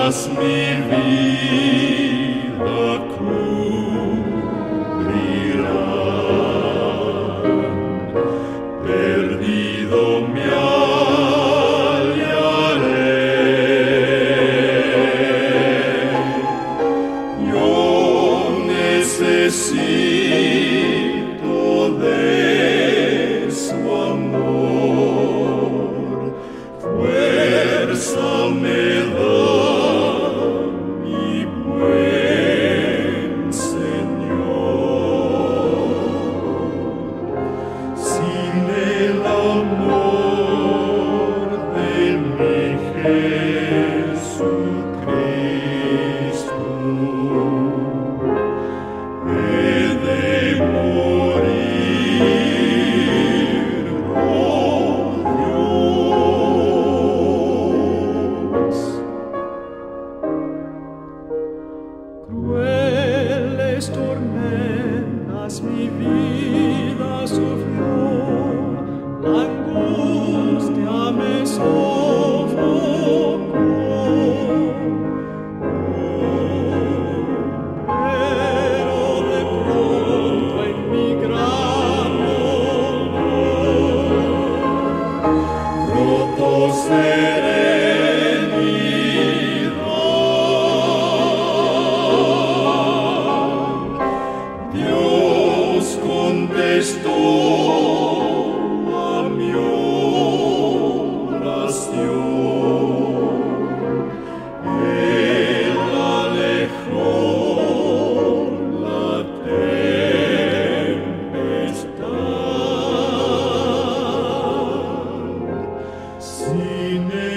lágrimas mi vida cubrirán. Perdido me hallaré. Yo necesito de su amor, fuerza me da mi buen Señor. Sin el amor de mi Jesucristo, he de morir, oh Dios. Crueles tormentas mi vida sufrió, la angustia me sofocó. Pero de pronto en mi gran dolor brotó serenidad. Dios contestó a mi oración. Él alejó la tempestad. Sin